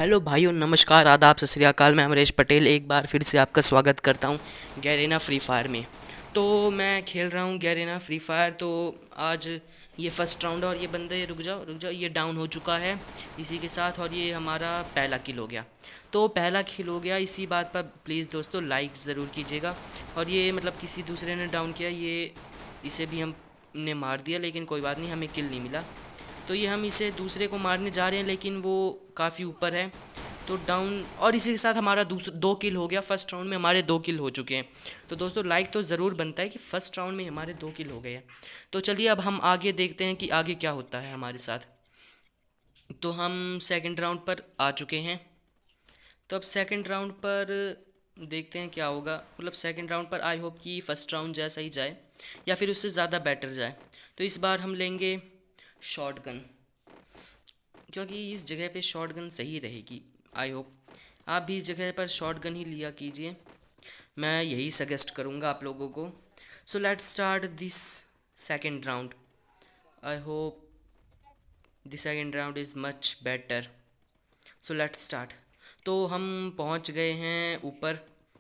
Hello भाइयों, नमस्कार, आदाब, सत श्री अकाल। मैं अमरीश पटेल एक बार फिर से आपका स्वागत करता हूं गैरेना फ्री फायर में। तो मैं खेल रहा हूं गैरेना फ्री फायर। तो आज ये फर्स्ट राउंड है और ये बंदे रुक जाओ, ये डाउन हो चुका है इसी के साथ। और ये हमारा पहला किल हो गया। तो पहला किल हो गया, इसी बात पर प्लीज़ दोस्तों लाइक ज़रूर कीजिएगा। और ये मतलब किसी दूसरे ने डाउन किया, ये इसे भी हमने मार दिया, लेकिन कोई बात नहीं, हमें किल नहीं मिला। तो ये हम इसे दूसरे को मारने जा रहे हैं, लेकिन वो काफ़ी ऊपर है तो डाउन। और इसी के साथ हमारा दो किल हो गया। फर्स्ट राउंड में हमारे 2 किल हो चुके हैं। तो दोस्तों लाइक तो ज़रूर बनता है कि फर्स्ट राउंड में हमारे 2 किल हो गए हैं। तो चलिए अब हम आगे देखते हैं कि आगे क्या होता है हमारे साथ। तो हम सेकंड राउंड पर आ चुके हैं। तो अब सेकंड राउंड पर देखते हैं क्या होगा। मतलब सेकंड राउंड पर आई होप कि फर्स्ट राउंड जैसा ही जाए या फिर उससे ज़्यादा बेटर जाए। तो इस बार हम लेंगे शॉटगन, क्योंकि इस जगह पे शॉटगन सही रहेगी। आई होप आप भी इस जगह पर शॉटगन ही लिया कीजिए, मैं यही सजेस्ट करूँगा आप लोगों को। So let's start this second round. I hope the second round is much better. So let's start. तो हम पहुंच गए हैं ऊपर।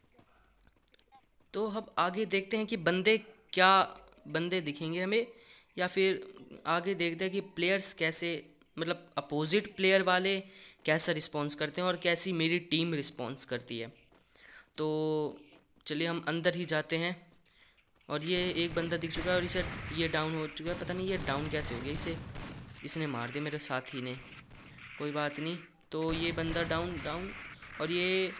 तो अब आगे देखते हैं कि क्या बंदे दिखेंगे हमें, या फिर आगे देखते हैं कि प्लेयर्स कैसे, मतलब अपोजिट प्लेयर वाले कैसा रिस्पॉन्स करते हैं और कैसी मेरी टीम रिस्पॉन्स करती है। तो चलिए हम अंदर ही जाते हैं। और ये एक बंदा दिख चुका है और इसे ये डाउन हो चुका है। पता नहीं ये डाउन कैसे हो गया, इसने मार दिया मेरे साथी ने। कोई बात नहीं। तो ये बंदा डाउन और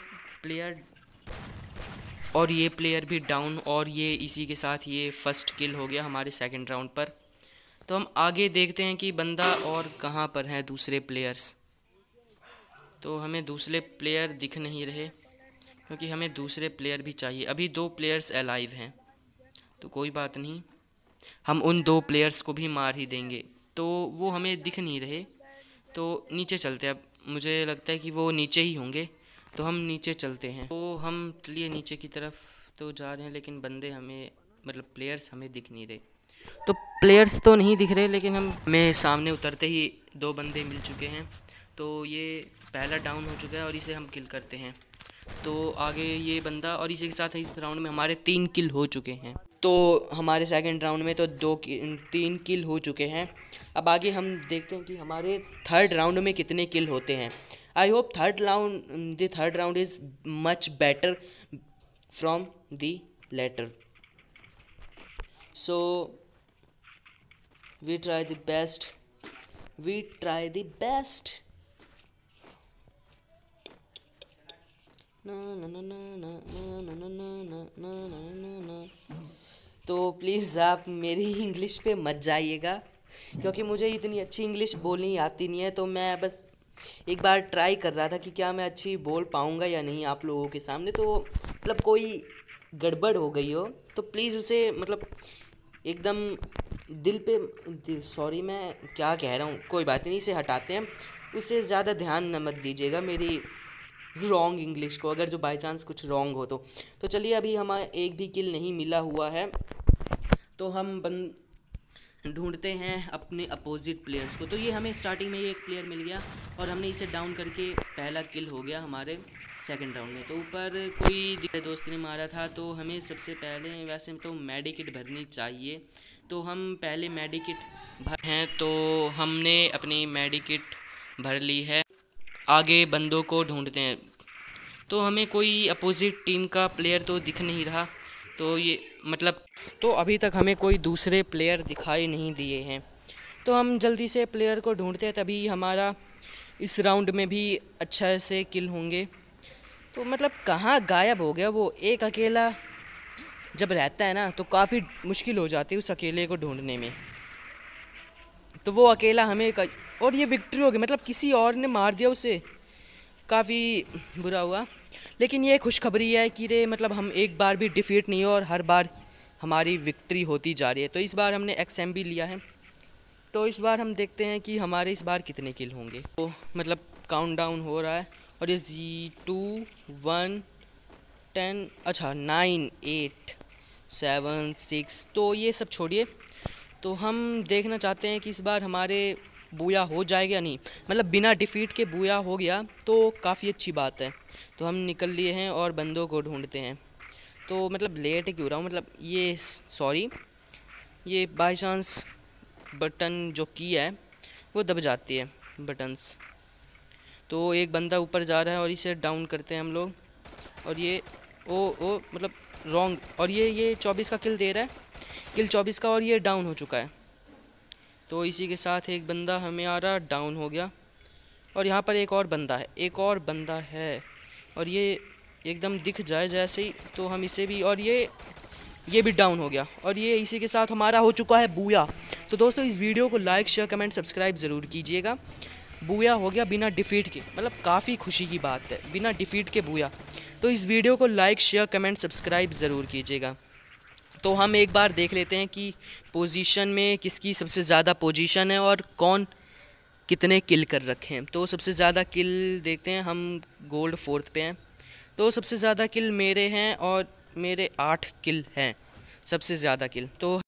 ये प्लेयर भी डाउन। और ये इसी के साथ ये फर्स्ट किल हो गया हमारे सेकंड राउंड पर। तो हम आगे देखते हैं कि बंदा और कहाँ पर है दूसरे प्लेयर्स। तो हमें दूसरे प्लेयर दिख नहीं रहे, क्योंकि हमें दूसरे प्लेयर भी चाहिए। अभी 2 प्लेयर्स अलाइव हैं, तो कोई बात नहीं, हम उन 2 प्लेयर्स को भी मार ही देंगे। तो वो हमें दिख नहीं रहे, तो नीचे चलते हैं। अब मुझे लगता है कि वो नीचे ही होंगे, तो हम नीचे चलते हैं। तो हम चलिए नीचे की तरफ तो जा रहे हैं, लेकिन बंदे हमें, मतलब प्लेयर्स हमें दिख नहीं रहे। तो प्लेयर्स तो नहीं दिख रहे, लेकिन हमें सामने उतरते ही 2 बंदे मिल चुके हैं। तो ये पहला डाउन हो चुका है और इसे हम किल करते हैं। तो आगे ये बंदा, और इसी के साथ इस राउंड में हमारे 3 किल हो चुके हैं। तो हमारे सेकंड राउंड में तो 3 किल हो चुके हैं। अब आगे हम देखते हैं कि हमारे थर्ड राउंड में कितने किल होते हैं। I hope the third round is much better from the latter. So we try the best. ना ना ना ना ना ना ना ना ना ना ना ना। तो प्लीज़ आप मेरी इंग्लिश पे मत जाइएगा, क्योंकि मुझे इतनी अच्छी इंग्लिश बोलनी आती नहीं है। तो मैं बस एक बार ट्राई कर रहा था कि क्या मैं अच्छी बोल पाऊँगा या नहीं आप लोगों के सामने। तो मतलब कोई गड़बड़ हो गई हो तो प्लीज़ उसे, मतलब एकदम सॉरी मैं क्या कह रहा हूँ, कोई बात नहीं, इसे हटाते हैं। उसे ज़्यादा ध्यान न मत दीजिएगा मेरी रॉन्ग इंग्लिश को, अगर जो बाय चांस कुछ रॉन्ग हो तो चलिए अभी हमारा एक भी किल नहीं मिला हुआ है। तो हम ढूंढते हैं अपने अपोजिट प्लेयर्स को। तो ये हमें स्टार्टिंग में ये एक प्लेयर मिल गया और हमने इसे डाउन करके पहला किल हो गया हमारे सेकंड राउंड में। तो ऊपर कोई दोस्त ने मारा था, तो हमें सबसे पहले वैसे तो मेडिकिट भरनी चाहिए। तो हम पहले मेडिकिट भर हैं, तो हमने अपनी मेडिकिट भर ली है। आगे बंदों को ढूंढते हैं। तो हमें कोई अपोजिट टीम का प्लेयर तो दिख नहीं रहा। तो ये मतलब, तो अभी तक हमें कोई दूसरे प्लेयर दिखाई नहीं दिए हैं। तो हम जल्दी से प्लेयर को ढूंढते हैं, तभी हमारा इस राउंड में भी अच्छा से किल होंगे। तो मतलब कहाँ गायब हो गया वो, एक अकेला जब रहता है ना तो काफ़ी मुश्किल हो जाती है उस अकेले को ढूंढने में। तो वो अकेला हमें और ये विक्ट्री हो गई, मतलब किसी और ने मार दिया उसे, काफ़ी बुरा हुआ। लेकिन ये खुशखबरी है कि रे, मतलब हम एक बार भी डिफीट नहीं हो और हर बार हमारी विक्ट्री होती जा रही है। तो इस बार हमने XM भी लिया है। तो इस बार हम देखते हैं कि हमारे इस बार कितने किल होंगे। तो मतलब काउंट डाउन हो रहा है और ये 2 1 10, अच्छा 9 8 7 6। तो ये सब छोड़िए, तो हम देखना चाहते हैं कि इस बार हमारे बूया हो जाएगा या नहीं, मतलब बिना डिफीट के बूया हो गया तो काफ़ी अच्छी बात है। तो हम निकल लिए हैं और बंदों को ढूंढते हैं। तो मतलब लेट क्यों रहा हूँ, मतलब ये सॉरी, ये बाय चांस बटन जो की है वो दब जाती है बटन्स। तो एक बंदा ऊपर जा रहा है और इसे डाउन करते हैं हम लोग। और ये ओ मतलब रॉन्ग, और ये 24 का किल दे रहा है, किल 24 का, और ये डाउन हो चुका है। तो इसी के साथ एक बंदा हमें आ रहा, डाउन हो गया। और यहाँ पर एक और बंदा है, एक और बंदा है, और ये एकदम दिख जाए जैसे ही तो हम इसे भी, और ये भी डाउन हो गया। और ये इसी के साथ हमारा हो चुका है बूया। तो दोस्तों इस वीडियो को लाइक शेयर कमेंट सब्सक्राइब ज़रूर कीजिएगा। बूया हो गया बिना डिफीट के, मतलब काफ़ी खुशी की बात है, बिना डिफीट के बूया। तो इस वीडियो को लाइक शेयर कमेंट सब्सक्राइब ज़रूर कीजिएगा। तो हम एक बार देख लेते हैं कि पोजीशन में किसकी सबसे ज़्यादा पोजीशन है और कौन कितने किल कर रखे हैं। तो सबसे ज़्यादा किल देखते हैं, हम गोल्ड 4th पे हैं। तो सबसे ज़्यादा किल मेरे हैं और मेरे 8 किल हैं, सबसे ज़्यादा किल। तो